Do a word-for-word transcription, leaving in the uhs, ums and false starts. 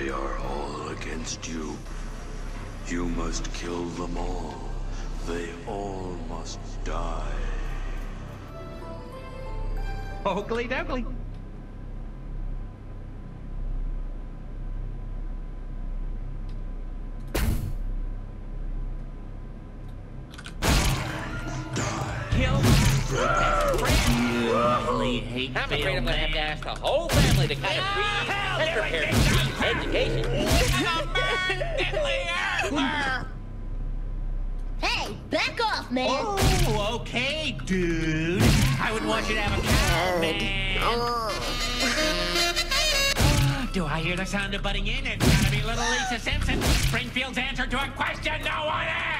They are all against you. You must kill them all. They all must die. Oakley dokley. Kill really hate I'm afraid I'm gonna have to ask the whole family to kind of freeze and prepare for education. Hey, back off, man. Oh, okay, dude. I would want you to have a cow, man. Do I hear the sound of butting in? It's gotta be little Lisa Simpson, Springfield's answer to a question no one asked.